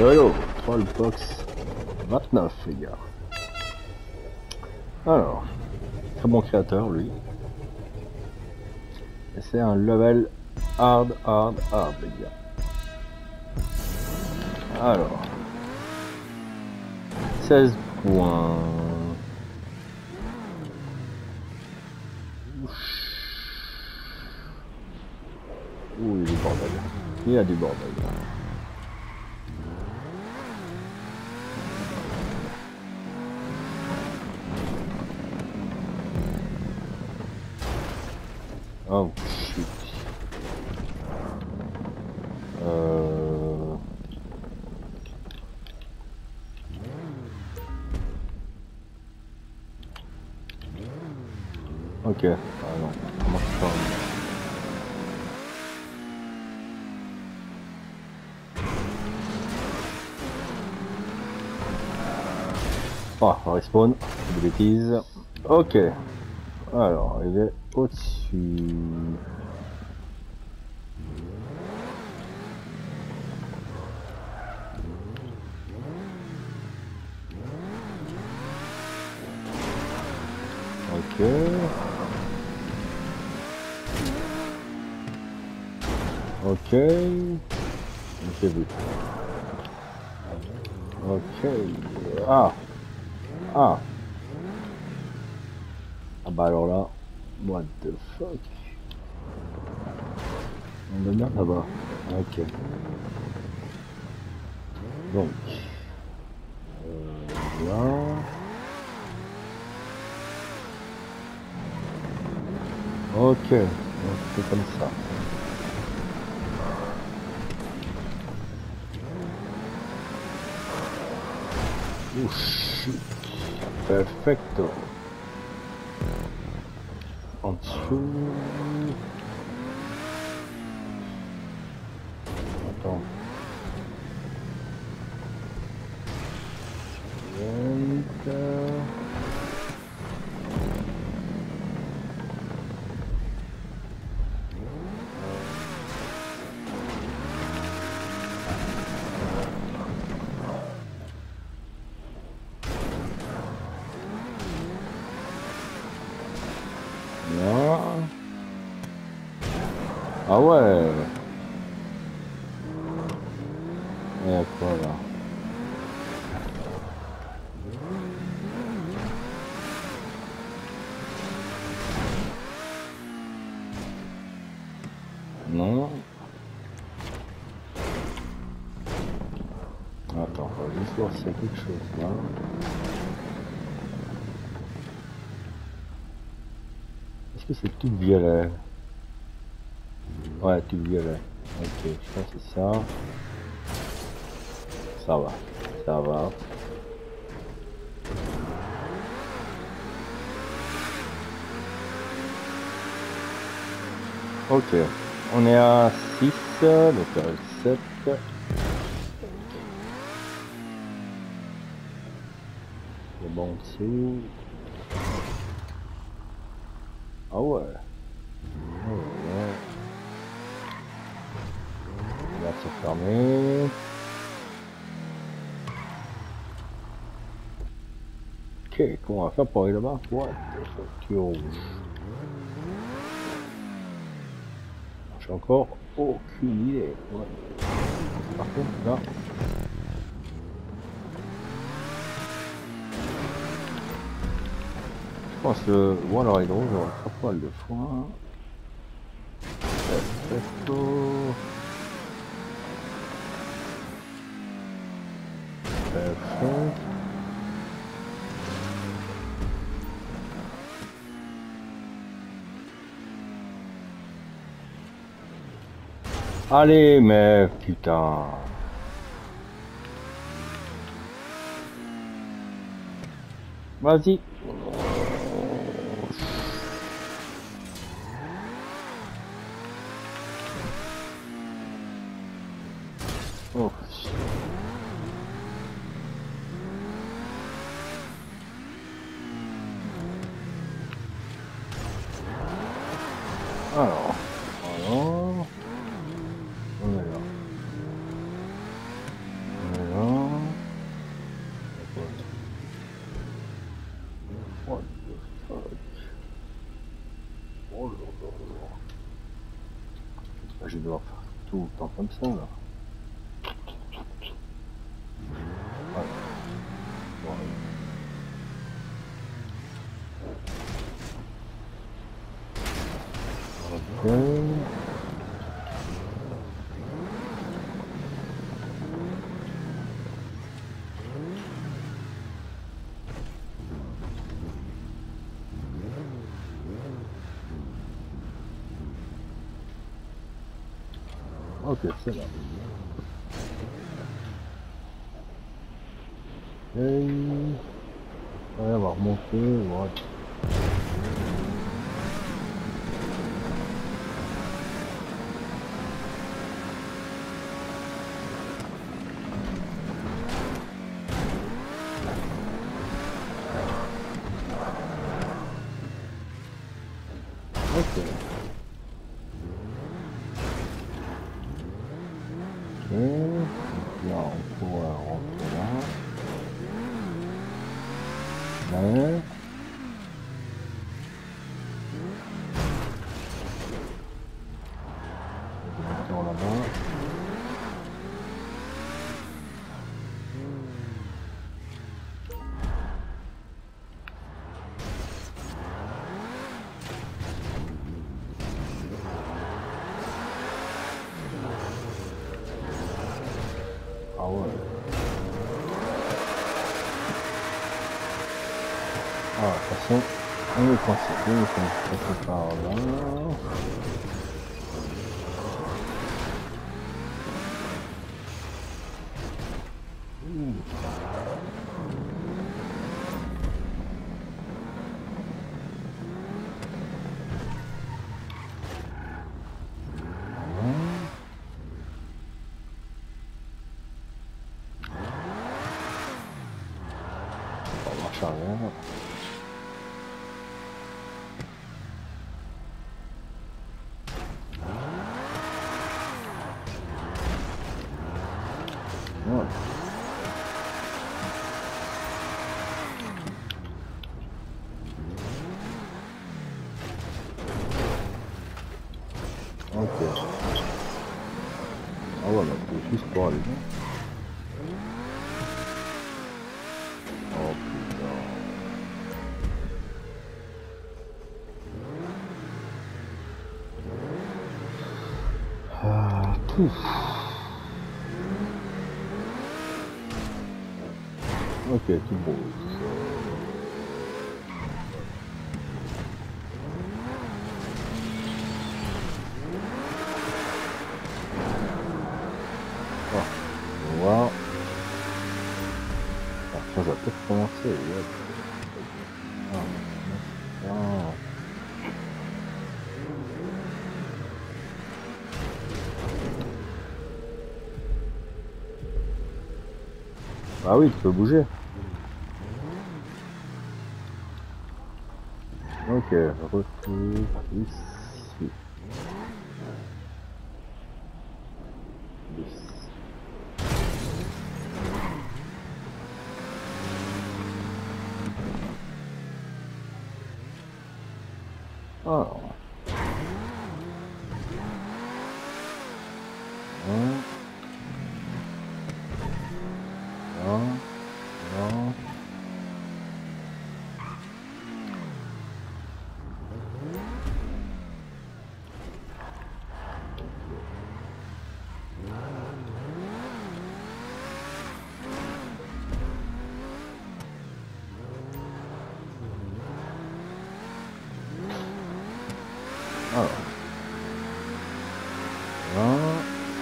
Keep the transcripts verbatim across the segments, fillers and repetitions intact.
Hello, Trollbox vingt-neuf les gars. Alors, très bon créateur lui. Et c'est un level hard, hard, hard les gars. Alors, seize points. Ouh, il y a du bordel. Il y a du bordel. Oh shit. Euh... Ok. Ah non, comment je parle? Ah, respawn, des bêtises. Ok. Alors, il est au-dessus. Ok. Ok. J'ai vu. Ok. Ah. Ah. Ah bah alors là. What the fuck. On est bien là-bas. Ok. Donc. Euh, là. Ok. Donc c'est comme ça. Oh shit. Perfecto. En dessous. Attends. Enter. Là. Ah ouais. Et à quoi là? Non. Attends, on va juste voir s'il y a quelque chose là. Est-ce que c'est tout violet? Ouais, tout violet. Ok, je pense que c'est ça. Ça va, ça va. Ok, on est à six, donc à sept. C'est bon en dessous. Ah ouais. Oh ouais. Là c'est fermé. Ok, comment on va faire pour aller là-bas? What the fuck, rouge. J'ai encore aucune idée. Ouais. Par contre là. Je pense que bon alors les drôles j'aurai trois poils de foin. Perfecto. Perfect. Allez mais putain. Vas-y. Oh. Alors, alors, on est là. On est là. Je vais devoir faire tout le temps comme ça là. Ouais. Ouais. Ok. Ok, c'est là. Et... ouais, on va remonter, ouais. Ok. Ok. Là, on pourrait rentrer là. Mais... on là-bas. Ah ouais. Ah, de toute façon, on est coincé, on est coincé par là. On marche arrière. Ouais. Ok. Ah voilà, c'est juste pour aller. Oh putain. Ah, pouf. Ok, tout bon. Ah, on va voir. Ah, ça va peut-être commencer. Ouais. Ah, ah. Ah oui, tu peux bouger. Ok, retrouve ici. Ici. Alors. Un. Un. Un. Alors. Un.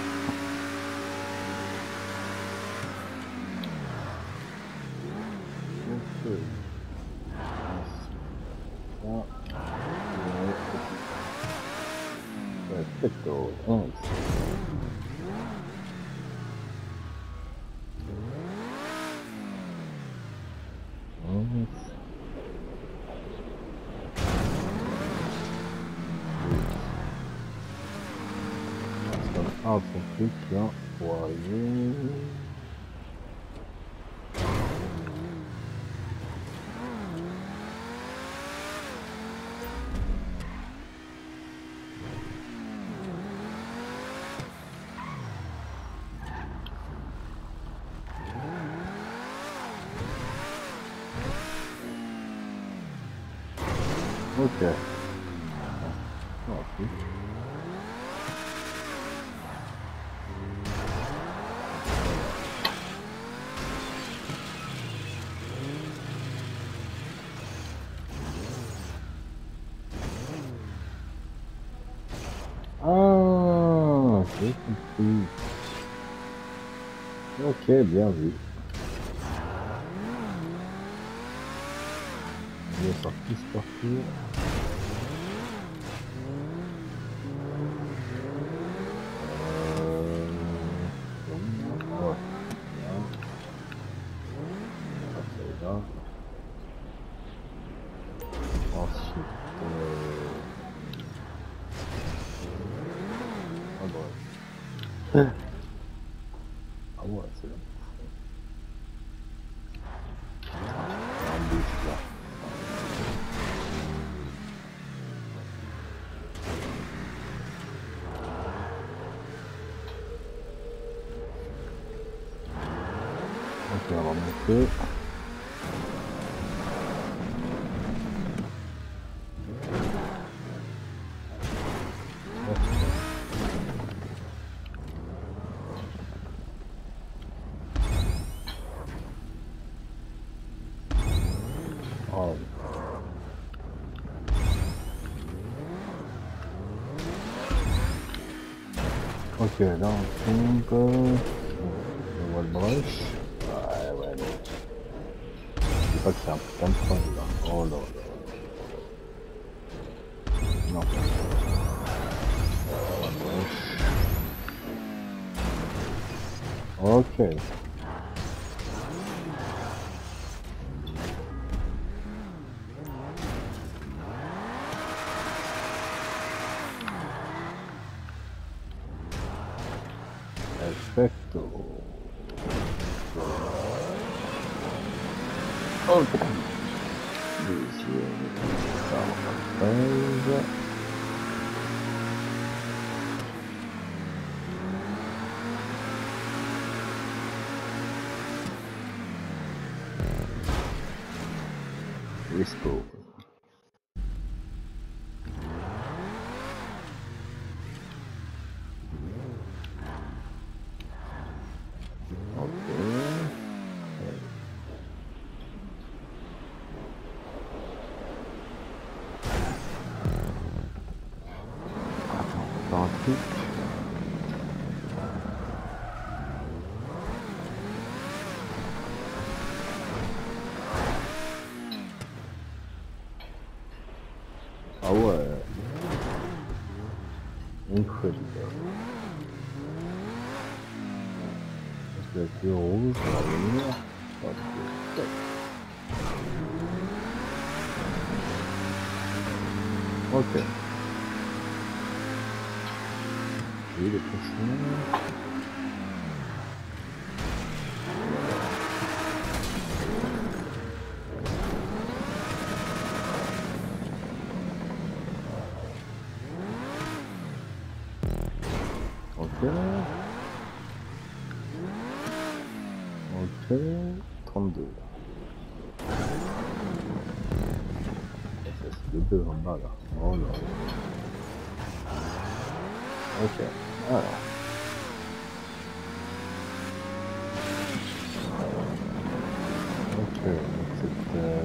Ok. Ça. Perfecto. onze. onze. Ah, son truc là, pour arriver. Ok. Oh, ok. Ah, j'ai compris. Ok, bien vu. On est sorti ce parcours. Euh... Ouais. Là. Ça, là. Ensuite... Euh... Ah ouais. Ah ouais, c'est là. Un bouche là. Ok, on va monter. Oh. Ok, là on tombe. On voit le brush. Ouais, ouais, non. Je sais pas que c'est un putain de train là. Oh là là. Non. Ok. Perfecto. Ok. Deuxième. treize. Let's go. Ah ouais. Incroyable. Parce que la queue rouge va venir. Ok. Ok. Oui, les prochains. Ok. Ok. trente-deux. C'est le deux en bas là. Oh là. Ok. Alors. Ok. C'est euh...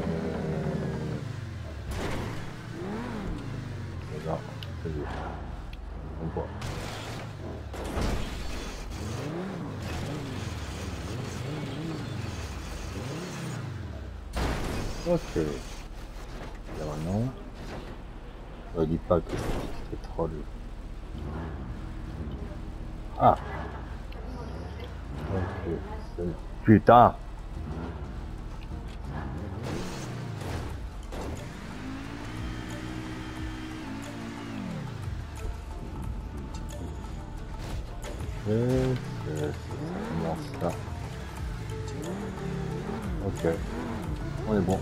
c'est là. C'est lui. On voit. Ok. Là maintenant. Ne dis pas que c'est troll. Ah. Ok. Putain. Et c'est comment ça? Ok. On est bon.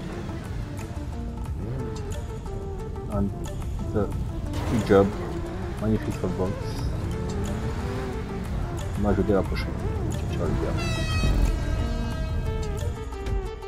And the good job. Magnifique box. On va ajouter la prochaine. Ciao les gars.